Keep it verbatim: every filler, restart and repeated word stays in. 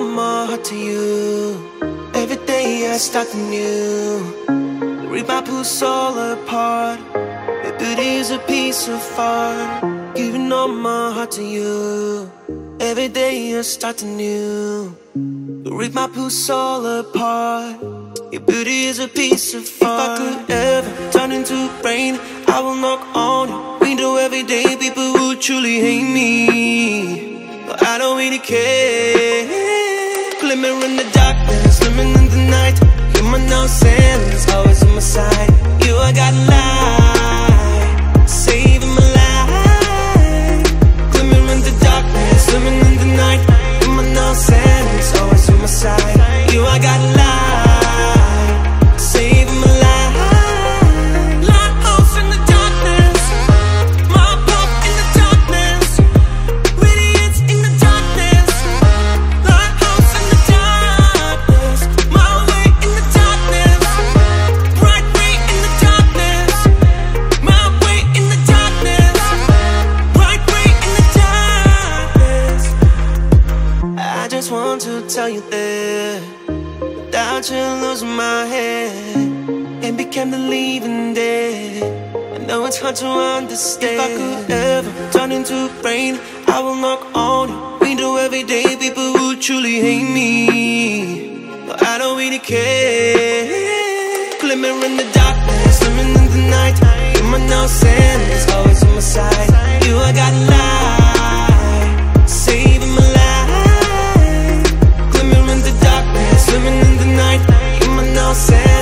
my heart to you. Every day I start anew. Rip my puss all apart. Your beauty is a piece of art. Giving all my heart to you. Every day I start anew. Rip my puss all apart. Your beauty is a piece of art. If I could ever turn into rain, I will knock on your window every day. People would truly hate me, but I don't really care. Glimmer in the darkness, swimming in the night. You're my nonsense, always on my side. You, I got light, saving my life. Glimmer in the darkness, swimming in the night. You're my nonsense, always on my side. You, I got light, saving my life. Lighthouse in the darkness, my pop in the darkness. Radiance in the darkness. Lighthouse in the darkness, my way in the darkness. Bright way in the darkness, my way in the darkness. Bright way in the darkness. I just want to tell you that without you losing my head and became the living dead. I know it's hard to understand. If I could ever turn into rain, I will knock on your window every day. People would truly hate me, but I don't really care. Glimmer in the darkness, swimming in the night. You're my nonsense, always on my side. You, I got light, saving my life. Glimmer in the darkness, swimming in the night. You're my nonsense.